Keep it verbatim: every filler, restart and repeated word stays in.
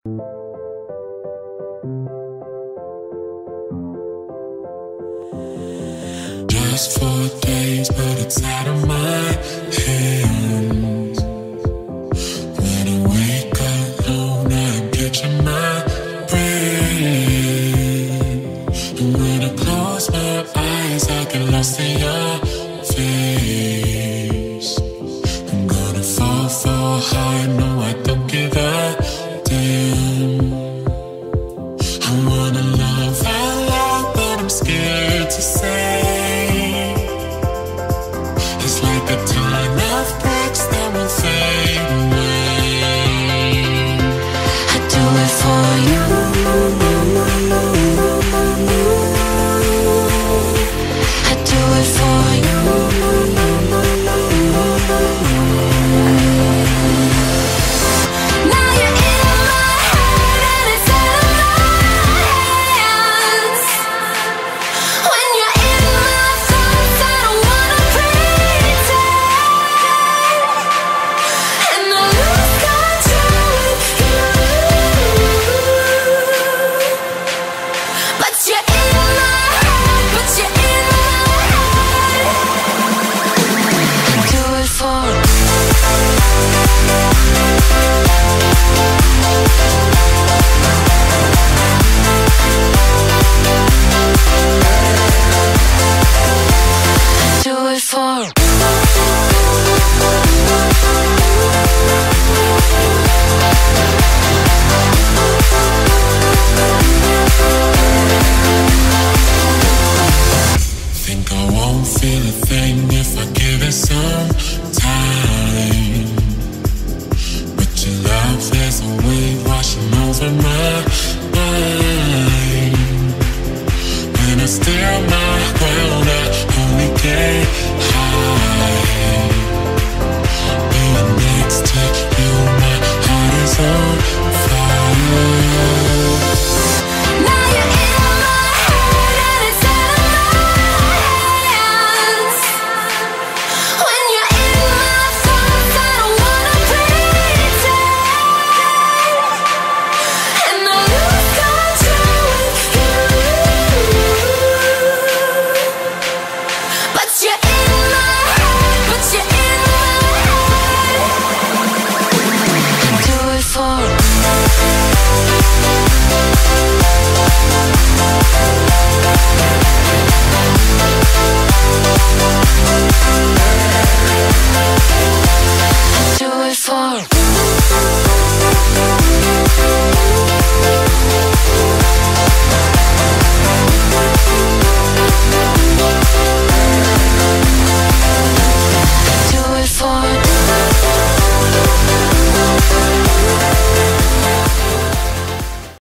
Just four days, but it's out of my hands. When I wake up alone, I'm catching my breath. And when I close my eyes, I get lost in your face. I'm gonna fall, fall hard, no, I don't give a damn. I wanna love out loud, but I'm scared to say. It's like a ton of bricks that will fade away. I do it for you. I do it for you. Now you're in my heart and it's out of my hands. When you're in my thoughts, I don't wanna pretend. And I lose control with you. But you're in my heart, but you're in my heart. I do it for you. Do it for Think I won't feel a thing if I give it some time. But your love is a wave washing over my